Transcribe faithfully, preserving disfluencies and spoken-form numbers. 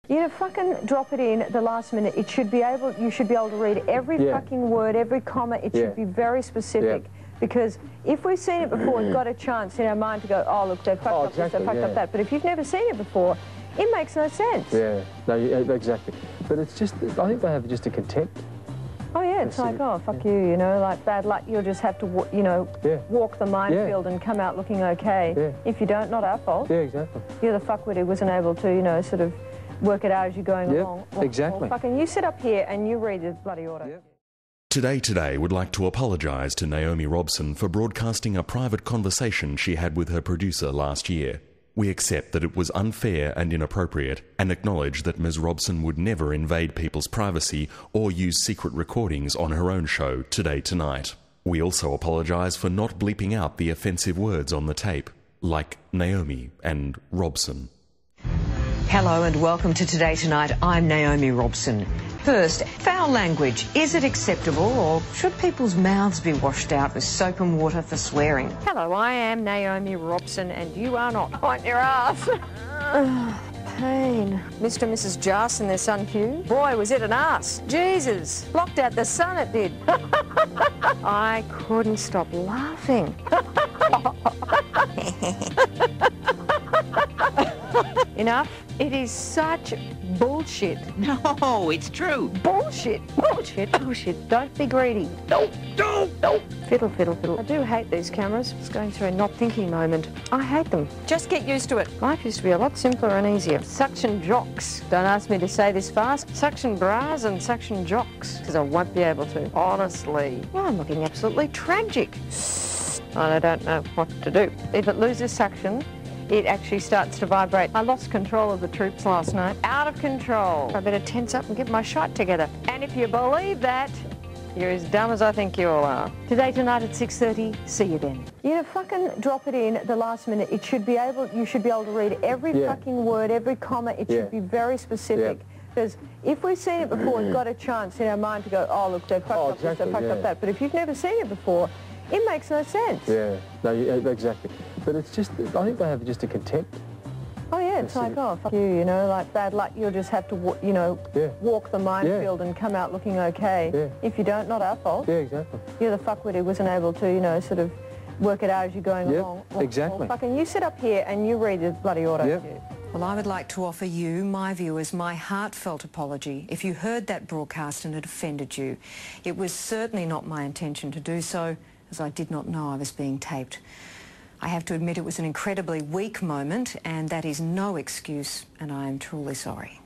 You know, fucking drop it in at the last minute. It should be able, you should be able to read every yeah. fucking word, every comma. It yeah. should be very specific. Yeah. Because if we've seen it before, we've got a chance in our mind to go, oh, look, they fucked oh, up exactly, this, they fucked yeah. up that. But if you've never seen it before, it makes no sense. Yeah, no, exactly. But it's just, I think they have just a contempt. Oh, yeah, it's like, oh, fuck yeah. you, you know, like bad luck. You'll just have to, you know, yeah. walk the minefield yeah. and come out looking okay. Yeah. If you don't, not our fault. Yeah, exactly. You're the fuckwit who wasn't able to, you know, sort of work it out as you're going yep, along. Well, exactly. Well, fucking you sit up here and you read the bloody order. Yep. Today Today would like to apologise to Naomi Robson for broadcasting a private conversation she had with her producer last year. We accept that it was unfair and inappropriate and acknowledge that Miz Robson would never invade people's privacy or use secret recordings on her own show, Today Tonight. We also apologise for not bleeping out the offensive words on the tape, like Naomi and Robson. Hello and welcome to Today Tonight. I'm Naomi Robson. First, foul language. Is it acceptable or should people's mouths be washed out with soap and water for swearing? Hello, I am Naomi Robson and you are not on your ass. Ugh, pain. Mister and Missus Jas and their son Hugh. Boy, was it an ass. Jesus. Blocked out the sun, it did. I couldn't stop laughing. Enough. It is such bullshit. No, it's true. Bullshit. Bullshit. Bullshit. Don't be greedy. No, no, no. Fiddle, fiddle, fiddle. I do hate these cameras. It's going through a not thinking moment. I hate them. Just get used to it. Life used to be a lot simpler and easier. Suction jocks. Don't ask me to say this fast. Suction bras and suction jocks. Because I won't be able to. Honestly. Well, I'm looking absolutely tragic. And I don't know what to do. If it loses suction, it actually starts to vibrate. I lost control of the troops last night. Out of control. I better tense up and get my shot together. And if you believe that, you're as dumb as I think you all are. Today Tonight at six thirty. See you then. You know, fucking drop it in at the last minute. It should be able, you should be able to read every yeah. fucking word, every comma. It yeah. should be very specific. Yeah. Because if we've seen it before, we've got a chance in our mind to go, oh, look, they fucked oh, up exactly, this, they fucked yeah. up that. But if you've never seen it before, it makes no sense. Yeah, no, exactly. But it's just, I think they have just a contempt. Oh, yeah, it's like, oh, fuck you, you know, like bad luck. You'll just have to, you know, yeah. walk the minefield yeah. and come out looking okay. Yeah. If you don't, not our fault. Yeah, exactly. You're the fuckwit who wasn't able to, you know, sort of work it out as you're going yep, along. Well, exactly. Well, fucking you sit up here and you read the bloody order. Yep. Well, I would like to offer you, my viewers, my heartfelt apology if you heard that broadcast and it offended you. It was certainly not my intention to do so, as I did not know I was being taped. I have to admit it was an incredibly weak moment, and that is no excuse, and I am truly sorry.